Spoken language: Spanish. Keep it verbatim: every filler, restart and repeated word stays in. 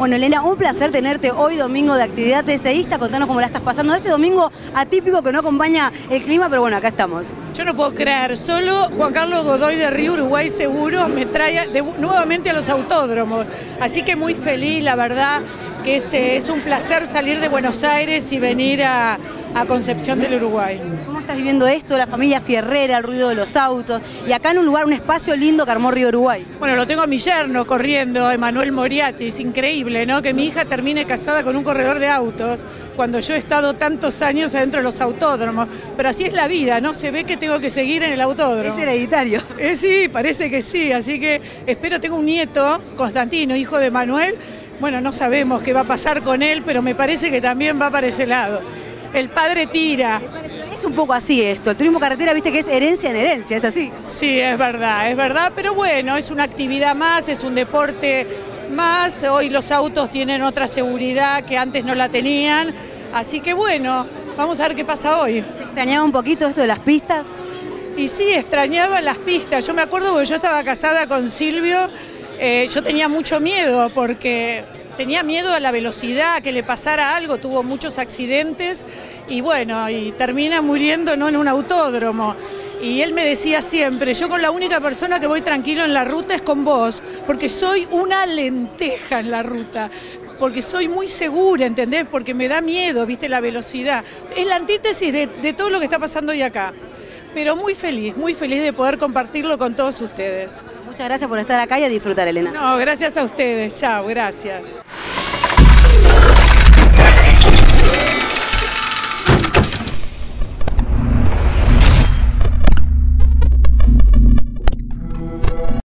Bueno, Elena, un placer tenerte hoy domingo de actividad TCista. Contanos cómo la estás pasando. Este domingo atípico que no acompaña el clima, pero bueno, acá estamos. Yo no puedo creer, solo Juan Carlos Godoy de Río Uruguay Seguros me trae de, nuevamente a los autódromos. Así que muy feliz, la verdad, que es, es un placer salir de Buenos Aires y venir a, a Concepción del Uruguay. ¿Cómo estás viviendo esto? La familia fierrera, el ruido de los autos y acá en un lugar, un espacio lindo que armó Río Uruguay. Bueno, lo tengo a mi yerno corriendo, Emanuel Moriati. Es increíble, ¿no? Que mi hija termine casada con un corredor de autos cuando yo he estado tantos años adentro de los autódromos. Pero así es la vida, ¿no? Se ve que tengo que seguir en el autódromo. Es hereditario. Eh, sí, parece que sí. Así que espero, tengo un nieto, Constantino, hijo de Manuel. Bueno, no sabemos qué va a pasar con él, pero me parece que también va para ese lado. El padre tira. Es un poco así esto, el turismo carretera, viste que es herencia en herencia, es así. Sí, es verdad, es verdad, pero bueno, es una actividad más, es un deporte más. Hoy los autos tienen otra seguridad que antes no la tenían, así que bueno, vamos a ver qué pasa hoy. ¿Se extrañaba un poquito esto de las pistas? Y sí, extrañaba las pistas. Yo me acuerdo que yo estaba casada con Silvio, eh, yo tenía mucho miedo porque tenía miedo a la velocidad, que le pasara algo, tuvo muchos accidentes y bueno, y termina muriendo no en un autódromo. Y él me decía siempre, yo con la única persona que voy tranquilo en la ruta es con vos, porque soy una lenteja en la ruta, porque soy muy segura, ¿entendés? Porque me da miedo, viste, la velocidad. Es la antítesis de, de todo lo que está pasando hoy acá. Pero muy feliz, muy feliz de poder compartirlo con todos ustedes. Muchas gracias por estar acá y a disfrutar, Elena. No, gracias a ustedes. Chao, gracias.